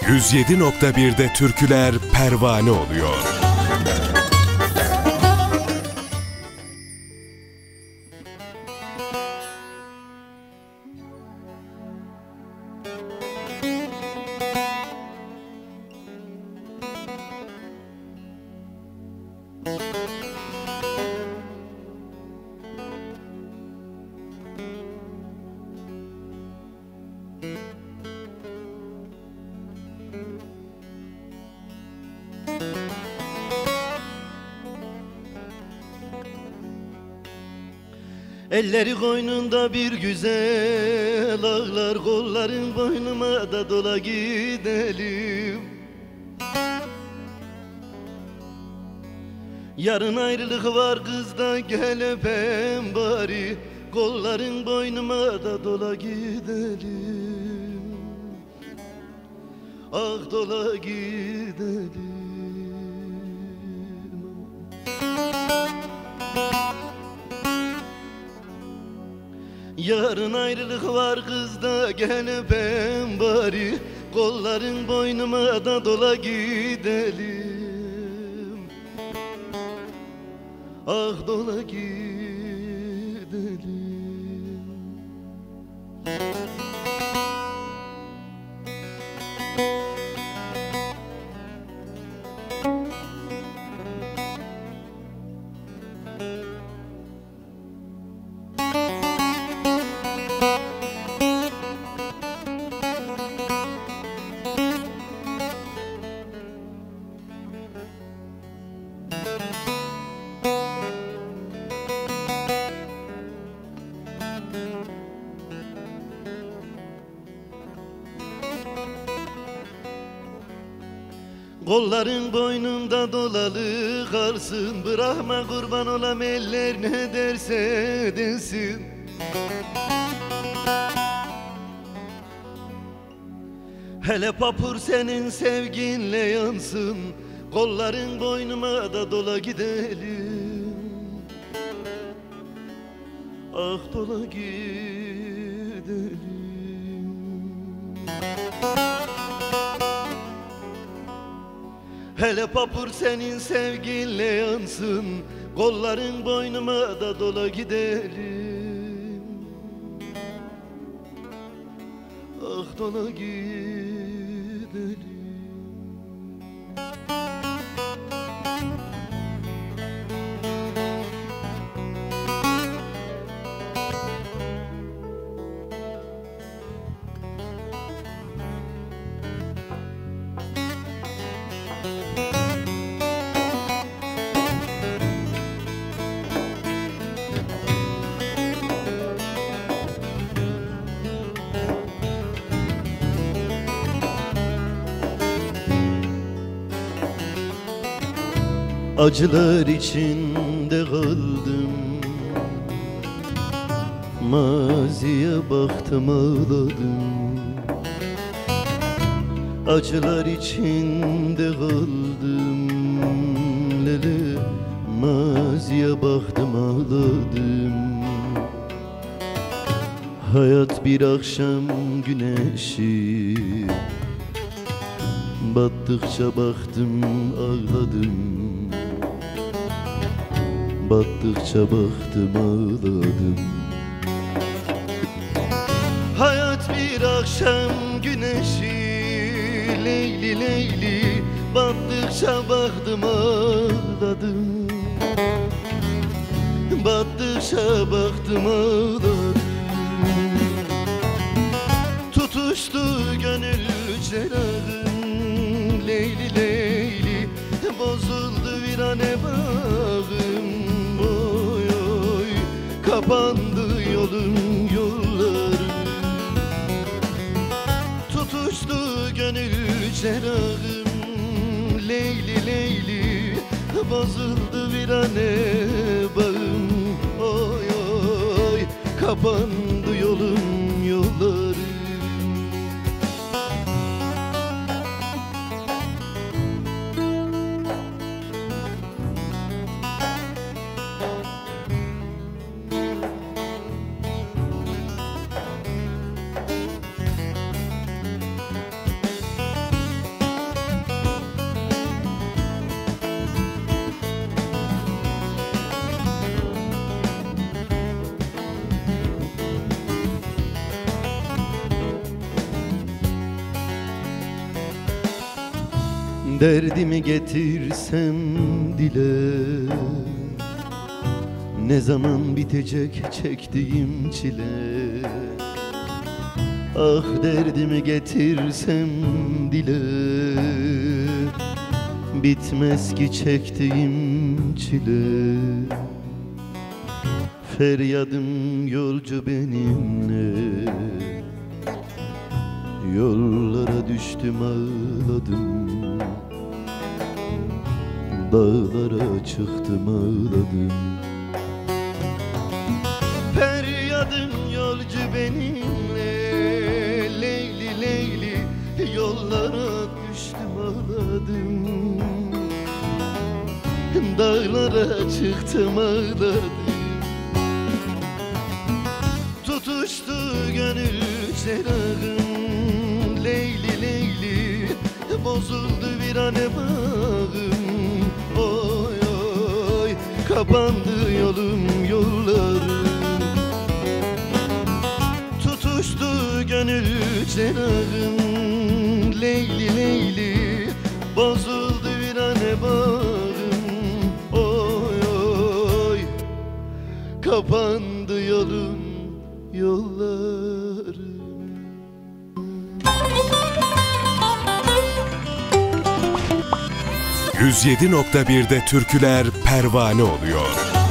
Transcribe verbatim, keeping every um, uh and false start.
yüz yedi nokta bir'de türküler pervane oluyor. Elleri koynunda bir güzel ağlar, kolların boynuma da dola gidelim. Yarın ayrılık var kız da gel öpem bari, kolların boynuma da dola gidelim. Ah dola gidelim. Yarın ayrılık var kız da gel öpem bari, kolların boynuma da dola gidelim. Ah dola gidelim. Kolların boynumda dolalı kalsın, bırakma kurban olam eller ne derse desin. Hele papur senin sevginle yansın, kolların boynuma da dola gidelim. Ah dola gidelim. Hele papur senin sevginle yansın, kolların boynuma da dola gidelim. Ah dola gidelim. Acılar içinde kaldım, maziye baktım ağladım. Acılar içinde kaldım, lele maziye baktım ağladım. Hayat bir akşam güneşi, battıkça baktım ağladım. Battıkça baktım ağladım. Hayat bir akşam güneşi, leyli leyli, battıkça baktım ağladım. Battıkça baktım ağladım. Tutuştu gönül cerrahım, leyli leyli, bozuldu virane bağım. Oy oy, kapandı yolum yollarım. Tutuştu gönül cerrahım, leyli leyli, bozuldu virane bağım. Oy oy, kapandı yolum yollarım. Derdimi getirsem dile, ne zaman bitecek çektiğim çile? Ah derdimi getirsem dile, bitmez ki çektiğim çile. Feryadım yolcu benimle, yollara düştüm ağladım, dağlara çıktım ağladım. Feryadım yolcu benimle, Leyli Leyli, yollara düştüm ağladım, dağlara çıktım ağladım. Tutuştu gönül çırağım, Leyli Leyli, bozuldu bir ane bağım. Oy oy, kapandı yolum yollarım. Tutuştu gönül çırağım, Leyli Leyli, bozuldu bir ane bağım. Oy oy, kapandı yolum yollarım. yüz yedi nokta bir'de türküler pervane oluyor.